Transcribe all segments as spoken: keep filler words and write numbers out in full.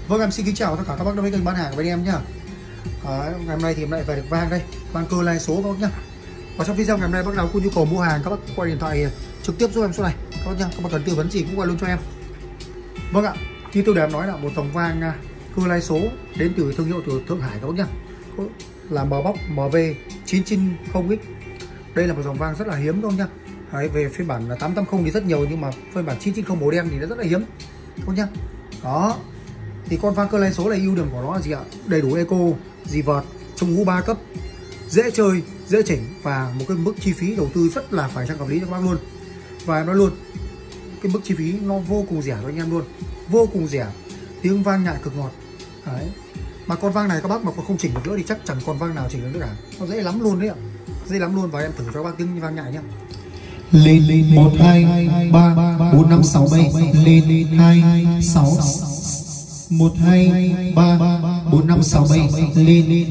Vâng, em xin kính chào tất cả các bác đã với kênh bán hàng của bên em nhá. Đấy, ngày hôm nay thì em lại về được vang đây, vang cơ lai số các bác nhá. Và trong video ngày hôm nay bác nào có nhu cầu mua hàng, các bác qua điện thoại trực tiếp giúp em số này các bác nhá. Các bác cần tư vấn gì cũng qua luôn cho em. Vâng ạ, như tôi đã em nói là một dòng vang cơ lai số đến từ thương hiệu từ Thượng Hải các bác nhá, là mờ bóc em vê chín chín không x. Đây là một dòng vang rất là hiếm các bác nhá. Đấy, về phiên bản tám tám không thì rất nhiều, nhưng mà phiên bản chín chín không màu đen thì nó rất là hiếm các bác nhá. Đó, thì con vang cơ lai số này ưu điểm của nó là gì ạ? Đầy đủ eco, dì vợt, chống hú ba cấp, dễ chơi, dễ chỉnh và một cái mức chi phí đầu tư rất là phải chăng hợp lý cho các bác luôn. Và em nói luôn, cái mức chi phí nó vô cùng rẻ cho anh em luôn, vô cùng rẻ, tiếng vang nhại cực ngọt. Đấy, mà con vang này các bác mà còn không chỉnh được nữa thì chắc chẳng con vang nào chỉnh được nữa cả. Nó dễ lắm luôn đấy ạ, dễ lắm luôn. Và em thử cho các bác tiếng vang nhại nhá. Lên một hai ba bốn năm sáu bảy, lên hai sáu một hai ba bốn năm sáu bảy, lên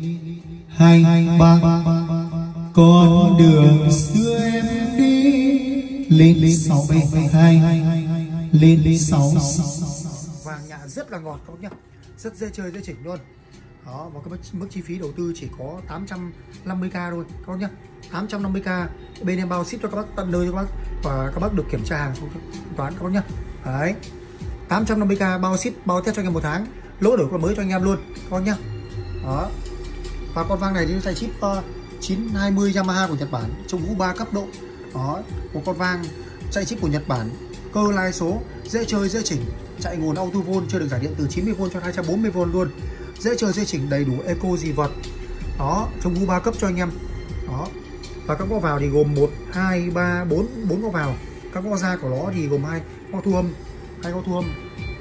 hai ba. Con đường xưa em đi, lên sáu bảy hai, lên sáu. Vàng nhạc rất là ngọt các bác nhá, rất dễ chơi dễ chỉnh luôn. Đó, và cái mức chi phí đầu tư chỉ có tám trăm năm mươi k thôi các bác nhá, tám trăm năm mươi k. Bên em bao ship cho các bác tận nơi cho các bác, và các bác được kiểm tra hàng xong thanh toán các bác nhá. Đấy, tám trăm năm mươi k bao ship, bao test cho anh em một tháng, lỗ đổi con mới cho anh em luôn các bác nhá. Đó, và con vang này thì chạy chip uh, chín hai mươi Yamaha của Nhật Bản, chống hú ba cấp độ. Đó, một con vang chạy chip của Nhật Bản, cơ lai số, dễ chơi dễ chỉnh, chạy nguồn auto volt, chơi được giải điện từ chín mươi vôn cho hai trăm bốn mươi vôn luôn, dễ chơi dễ chỉnh, đầy đủ eco dì vật. Đó, chống hú ba cấp cho anh em. Đó, và các ngõ vào thì gồm một hai ba bốn, bốn ngõ vào. Các ngõ ra của nó thì gồm hai ngõ thu âm, hai ngõ thu âm,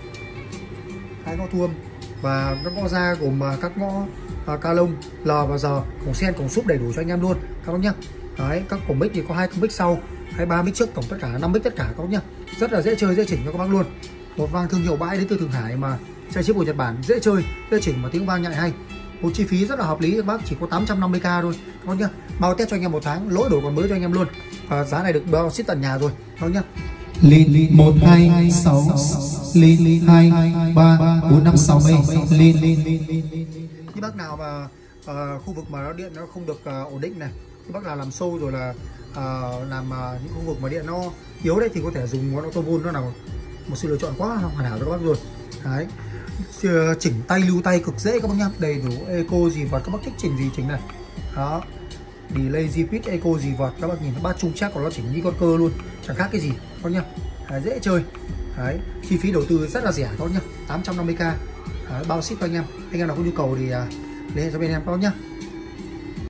hai ngõ thu âm và các ngõ ra gồm các ngõ uh, ca lông, L và R, cổng sen, cổng súp đầy đủ cho anh em luôn các bác nhá. Đấy, các cổng mic thì có hai cổng mic sau, hay ba mic trước, tổng tất cả năm mic tất cả các bác nhá. Rất là dễ chơi dễ chỉnh cho các bác luôn. Một vang thương hiệu bãi đến từ Thượng Hải mà chạy chip của Nhật Bản, dễ chơi dễ chỉnh và tiếng vang nhạy hay. Một chi phí rất là hợp lý các bác, chỉ có tám trăm năm mươi k thôi các bác nhá. Bao test cho anh em một tháng, lỗi đổi còn mới cho anh em luôn. Và giá này được bao ship tận nhà rồi các bác nhá. Lên một hai sáu, lên hai ba bốn năm sáu bảy, lên. Những bác nào mà uh, khu vực mà nó điện nó không được uh, ổn định này, những bác nào làm sâu rồi là uh, làm uh, những khu vực mà điện nó yếu đấy, thì có thể dùng con auto volt, nó là một, một sự lựa chọn quá hoàn hảo cho các bác rồi. Đấy, chỉnh tay lưu tay cực dễ các bác nhá, đầy đủ eco gì vật, các bác thích chỉnh gì chỉnh này. Đó, delay repeat eco gì vật, các bác nhìn bát trung chắc của nó chỉnh như con cơ luôn, chẳng khác cái gì các bác nhá. Đấy, dễ chơi. Đấy, chi phí đầu tư rất là rẻ các bác nhá, tám trăm năm mươi k. Đấy, bao ship cho anh em. Anh em nào có nhu cầu thì uh, liên hệ cho bên em các bác nhá.